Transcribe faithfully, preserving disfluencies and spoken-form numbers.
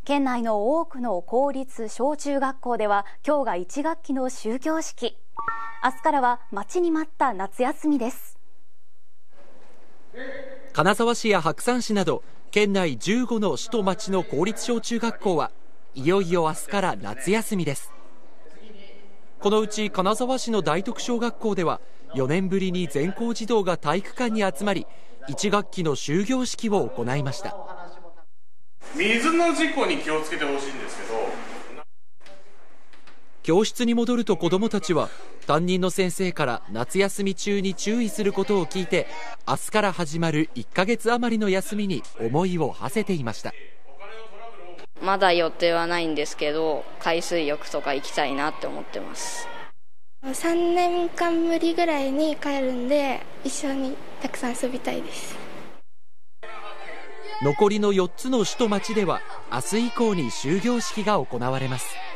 県内の多くの公立小中学校では今日がいち学期の終業式。明日からは待ちに待った夏休みです。 金沢市や白山市など県内じゅうごの市と町の公立小中学校はいよいよ明日から夏休みです。このうち金沢市の大徳小学校ではよねんぶりに全校児童が体育館に集まりいち学期の終業式を行いました。 水の事故に気をつけてほしいんですけど、 教室に戻ると子どもたちは担任の先生から夏休み中に注意することを聞いて、明日から始まるいっかげつ余りの休みに思いを馳せていました。 まだ予定はないんですけど、海水浴とか行きたいなって思ってます。 さんねんかんぶりぐらいに帰るんで、一緒にたくさん遊びたいです。 残りのよっつの市と町では明日以降に終業式が行われます。